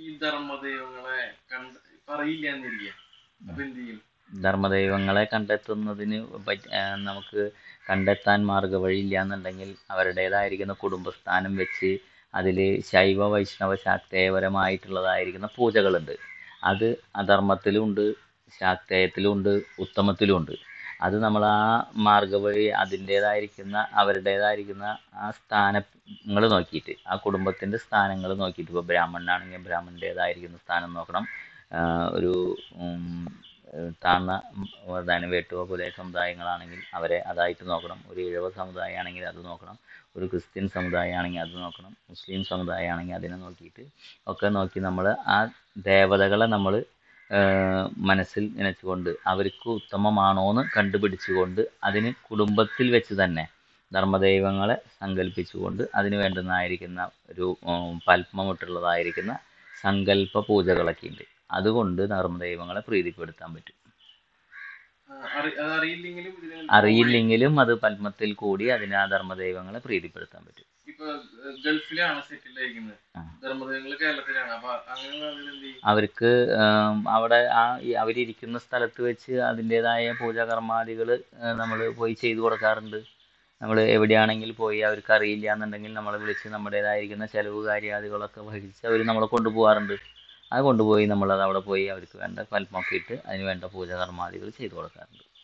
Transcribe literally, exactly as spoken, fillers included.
ഈ ധർമ്മദൈവങ്ങളെ കണ്ട് പറയില്ല എന്നിരിക്കുക, അപ്പൊ എന്ത് ചെയ്യും? ധർമ്മദൈവങ്ങളെ കണ്ടെത്തുന്നതിന് പറ്റി നമുക്ക് കണ്ടെത്താൻ മാർഗ്ഗവഴിയില്ല എന്നുണ്ടെങ്കിൽ അവരുടേതായിരിക്കുന്ന കുടുംബസ്ഥാനം വെച്ച് അതിൽ ശൈവ വൈഷ്ണവ ശാക്തേയപരമായിട്ടുള്ളതായിരിക്കുന്ന പൂജകളുണ്ട്. അത് അധർമ്മത്തിലുമുണ്ട്, ശാക്തേയത്തിലുമുണ്ട്, ഉത്തമത്തിലുമുണ്ട്. അത് നമ്മൾ ആ മാർഗ്ഗവഴി അതിൻ്റേതായിരിക്കുന്ന അവരുടേതായിരിക്കുന്ന ആ സ്ഥാനങ്ങൾ നോക്കിയിട്ട്, ആ കുടുംബത്തിൻ്റെ സ്ഥാനങ്ങൾ നോക്കിയിട്ട്, ഇപ്പോൾ ബ്രാഹ്മണനാണെങ്കിൽ ബ്രാഹ്മണൻ്റേതായിരിക്കുന്ന സ്ഥാനം നോക്കണം. ഒരു താഴ്ന്ന എന്താണ് വേട്ടുവ പുലയ സമുദായങ്ങളാണെങ്കിൽ അവരെ അതായിട്ട് നോക്കണം. ഒരു ഇഴവ സമുദായമാണെങ്കിൽ അത് നോക്കണം. ഒരു ക്രിസ്ത്യൻ സമുദായമാണെങ്കിൽ അത് നോക്കണം. മുസ്ലിം സമുദായമാണെങ്കിൽ അതിനെ നോക്കിയിട്ട് ഒക്കെ നോക്കി നമ്മൾ ആ ദേവതകളെ നമ്മൾ മനസ്സിൽ നനച്ചുകൊണ്ട് അവർക്ക് ഉത്തമമാണോയെന്ന് കണ്ടുപിടിച്ചുകൊണ്ട് അതിന് കുടുംബത്തിൽ വെച്ച് തന്നെ ധർമ്മദൈവങ്ങളെ സങ്കല്പിച്ചുകൊണ്ട് അതിന് വേണ്ടുന്നതായിരിക്കുന്ന ഒരു പത്മമിട്ടുള്ളതായിരിക്കുന്ന സങ്കല്പ പൂജകളൊക്കെ ഉണ്ട്. അതുകൊണ്ട് ധർമ്മദൈവങ്ങളെ പ്രീതിപ്പെടുത്താൻ പറ്റും. അറിയില്ലെങ്കിലും അത് പത്മത്തിൽ കൂടി അതിന് ആ ധർമ്മദൈവങ്ങളെ പ്രീതിപ്പെടുത്താൻ പറ്റും. ഇപ്പൊ ഗൾഫിലാണ് സെറ്റിൽ ആയിരിക്കുന്നത്, ധർമ്മദൈവങ്ങൾ കേരളത്തിലാണ്, അപ്പൊ അങ്ങനെ അവർക്ക് അവിടെ ആ അവരിയ്ക്കുന്ന സ്ഥലത്ത് വെച്ച് അതിൻ്റെതായ പൂജാകർമാദികൾ നമ്മൾ പോയി ചെയ്തു കൊടുക്കാറുണ്ട്. നമ്മൾ എവിടെയാണെങ്കിൽ പോയി അവർക്ക് അറിയില്ല എന്നുണ്ടെങ്കിൽ നമ്മളെ വിളിച്ച് നമ്മുടേതായിരിക്കുന്ന ചെലവ് കാര്യാദികളൊക്കെ വഹിച്ച് അവർ നമ്മളെ കൊണ്ടുപോകാറുണ്ട്. അത് കൊണ്ടുപോയി നമ്മളത് അവിടെ പോയി അവർക്ക് വേണ്ട പത്മമൊക്കെ ഇട്ട് അതിന് വേണ്ട പൂജാകർമാദികൾ ചെയ്തു കൊടുക്കാറുണ്ട്.